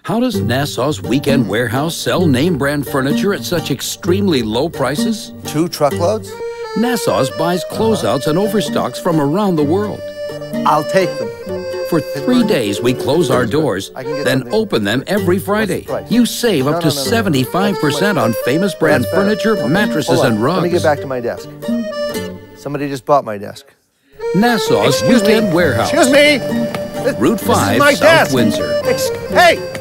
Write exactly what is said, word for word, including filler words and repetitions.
How does Nassau's Weekend Warehouse sell name brand furniture at such extremely low prices? Two truckloads? Nassau's buys closeouts and overstocks from around the world. I'll take them. For three days, we close our doors, then open them every Friday. You save up to seventy-five percent on famous brand furniture, mattresses, and rugs. Let me get back to my desk. Somebody just bought my desk. Nassau's Weekend Warehouse. Excuse me. Route five, my South desk. Windsor. Ex hey!